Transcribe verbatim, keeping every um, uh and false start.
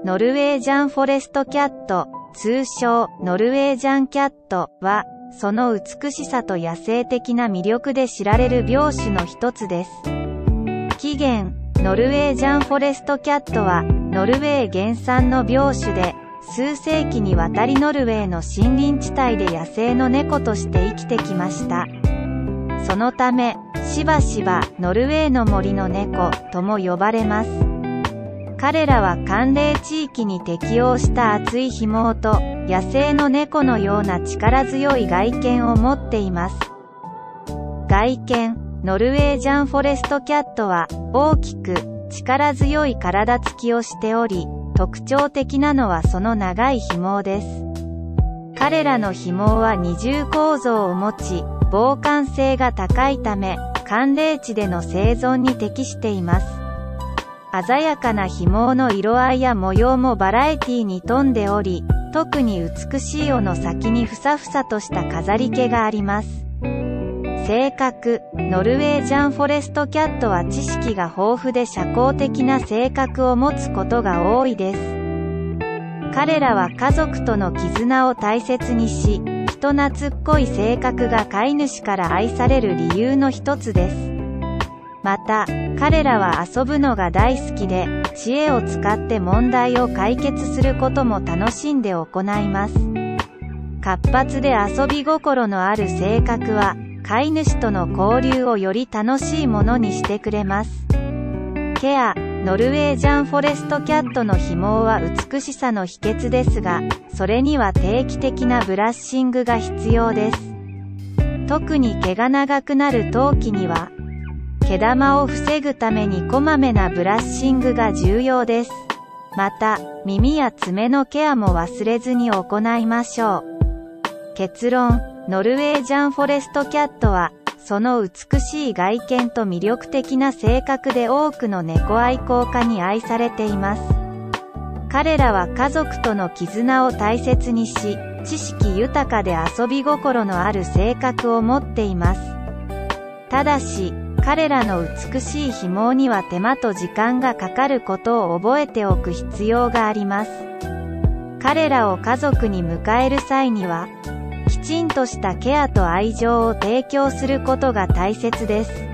ノルウェージャンフォレストキャット、通称ノルウェージャンキャットは、その美しさと野生的な魅力で知られる病種の一つです。起源、ノルウェージャンフォレストキャットは、ノルウェー原産の病種で、数世紀にわたりノルウェーの森林地帯で野生の猫として生きてきました。そのため、しばしばノルウェーの森の猫とも呼ばれます。彼らは寒冷地域に適応した厚い皮毛と野生の猫のような力強い外見を持っています。外見、ノルウェージャンフォレストキャットは大きく力強い体つきをしており、特徴的なのはその長い皮毛です。彼らの皮毛は二重構造を持ち、防寒性が高いため、寒冷地での生存に適しています。鮮やかなひ毛の色合いや模様もバラエティに富んでおり、特に美しい尾の先にふさふさとした飾り気があります。性格、ノルウェージャンフォレストキャットは知識が豊富で社交的な性格を持つことが多いです。彼らは家族との絆を大切にし、人懐っこい性格が飼い主から愛される理由の一つです。また、彼らは遊ぶのが大好きで、知恵を使って問題を解決することも楽しんで行います。活発で遊び心のある性格は、飼い主との交流をより楽しいものにしてくれます。ケア、ノルウェージャンフォレストキャットの皮毛は美しさの秘訣ですが、それには定期的なブラッシングが必要です。特に毛が長くなる冬季には、毛玉を防ぐためにこまめなブラッシングが重要です。また、耳や爪のケアも忘れずに行いましょう。結論、ノルウェージャンフォレストキャットは、その美しい外見と魅力的な性格で多くの猫愛好家に愛されています。彼らは家族との絆を大切にし、知識豊かで遊び心のある性格を持っています。ただし、彼らの美しいひ毛には手間と時間がかかることを覚えておく必要があります。彼らを家族に迎える際には、きちんとしたケアと愛情を提供することが大切です。